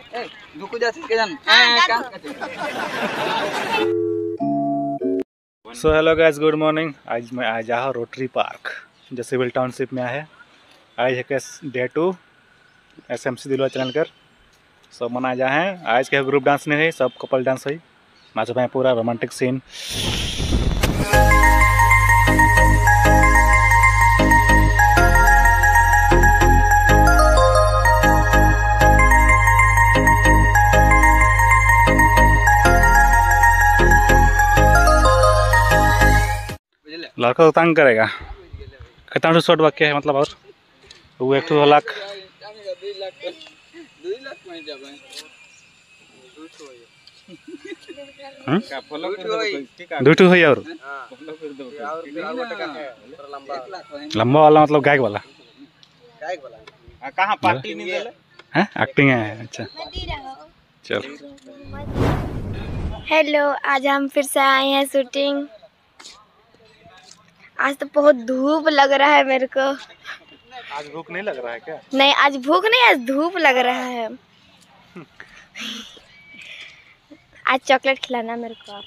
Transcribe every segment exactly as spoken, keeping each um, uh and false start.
सो hello guys, good morning. आज मैं आज आया रोटरी पार्क जो सिविल टाउनशिप में है। आज है day two S M C दिलवा चैनल कर सब मना जा है। आज के ग्रुप डांस नहीं है, सब कपल डांस है। माजो में पूरा रोमांटिक सीन। लड़का तो तंग करेगा। कितना शॉर्ट वाक्य है मतलब, और वो एक तो लाख दो है और लंबा वाला मतलब गायक वाला कहाँ पार्टी नहीं है, एक्टिंग है। अच्छा चलो। हेलो, आज हम फिर से आए हैं शूटिंग। आज तो बहुत धूप लग रहा है मेरे को। आज भूख नहीं लग रहा है क्या? नहीं, आज भूख नहीं, आज धूप लग रहा है। आज चॉकलेट खिलाना मेरे को।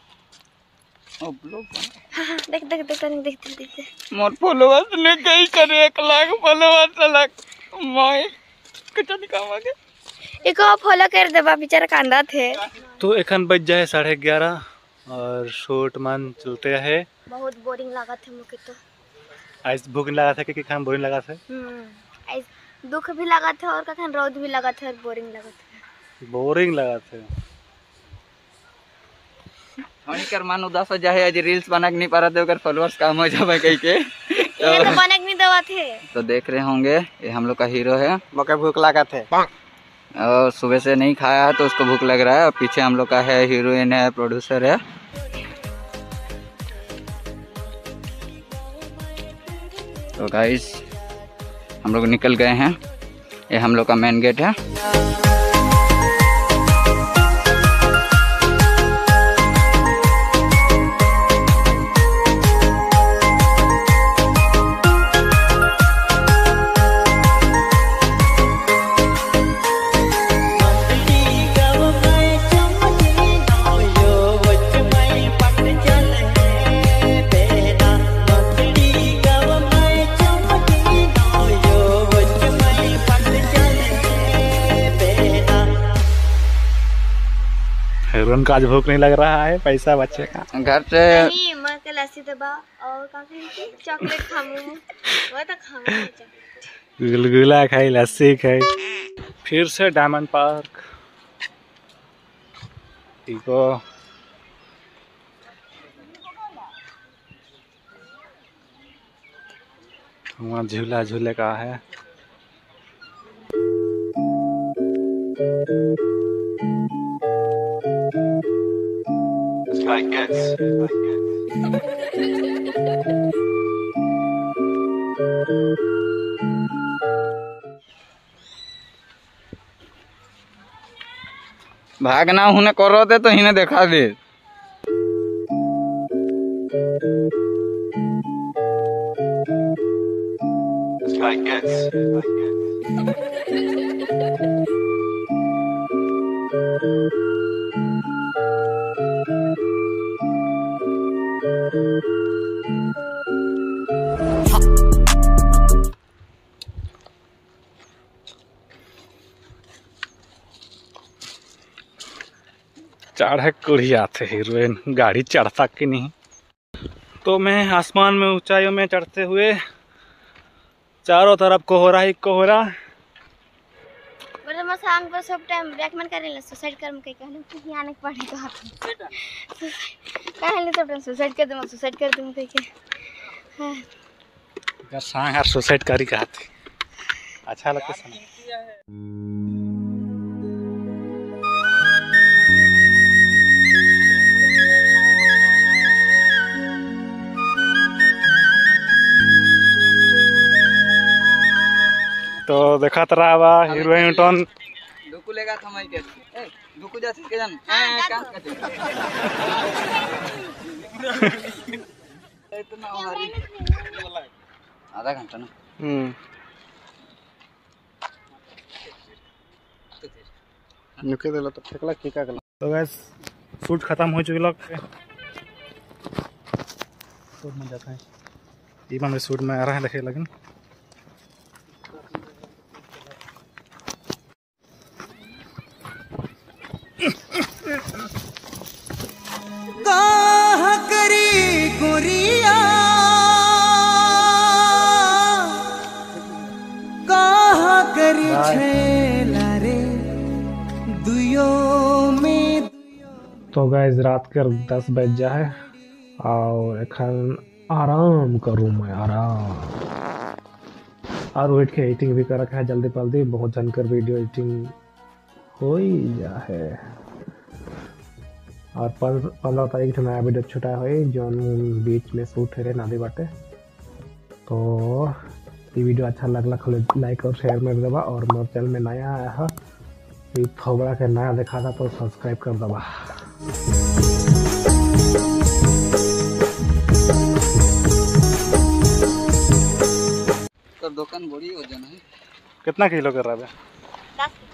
हाँ हाँ, देख देख देख देख देख देख मोर फॉलोअर्स ने कई करे एक लाख फॉलोअर्स लाख मैं कुछ नहीं कमागे। एको फॉलो कर देबा, बेचारा कांदा थे। तो एखन बज जाए साढ़े ग्यारह और शूट मान चलते है। बहुत बोरिंग लगा था मुझे तो। आज भूख लगा था कि खान बोरिंग लगा था। हम्म, आज दुख भी लगा था और कखन रोद भी लगा था और बोरिंग लगा था। बोरिंग लगा था। हनी कर मान उदास हो जाए, आज रील्स बना के नहीं पा रहा थे, अगर फॉलोअर्स कम हो जाए कहीं के ये तो बना के नहीं दवा थे। तो देख रहे होंगे ये हम लोग का हीरो है। मौका भूख लगा थे और सुबह से नहीं खाया है तो उसको भूख लग रहा है। और पीछे हम लोग का है हीरोइन है, प्रोड्यूसर है। तो गाइस हम लोग निकल गए हैं। ये हम लोग का मेन गेट है। हीरोइन का आज भूख नहीं लग रहा है, पैसा बचेगा घर से। नहीं, मैं के लस्सी दबा और काफी चॉकलेट खाऊं। वो तो खाऊं। गुलगुला खाई, लस्सी खाई। फिर से डायमंड पार्क। इको वहाँ झूला झूले का है। Like this. भागना हुने कर रहे थे तो इन्हें देखा दे। Like this. चढ़े कुड़िया थे हीरोइन, गाड़ी चढ़ता कि नहीं। तो मैं आसमान में ऊंचाइयों में चढ़ते हुए चारों तरफ कोहरा ही कोहरा। बड़े मसान पर सब टाइम रेकमेंड करे ला सुसाइड कर के कहने कि आने पड़े तो हाथ कहले सब टाइम सुसाइड कर दूं सुसाइड कर दूं कह के। हां यार सांग यार सुसाइड करी कहती अच्छा लगता सांग। तो देखा तरा बा हीरोइन टोन दुकु लेगा थमाई के ए दुकु जा के जान हां काम कर इतना हमारी आधा घंटा ना। हम्म नुके देला तो फेंकला की का गला। तो गैस शूट खत्म हो चुकी लोग शूट में जाता है इमा में शूट में आ रहा है देखे लेकिन काहा करी गोरिया काहा करी छेला रे दुयो में। तो गैस रात के दस बज जा है और एखन आराम करूँ मैं आराम और वेट के एडिटिंग भी कर रखा है जल्दी जल्दी बहुत जानकर वीडियो एडिटिंग हो ही जा है और पंद्रह तारीख नया वीडियो छुटा हुई जो बीच में शूट है नदी बाटे। तो ये वीडियो अच्छा लगला लाइक और शेयर में देवा और मोर चैनल में नया आया है ये थोबड़ा के नया देखा था तो सब्सक्राइब कर देवा। तो दुकान बड़ी वजन है कितना किलो कर रहा है? दस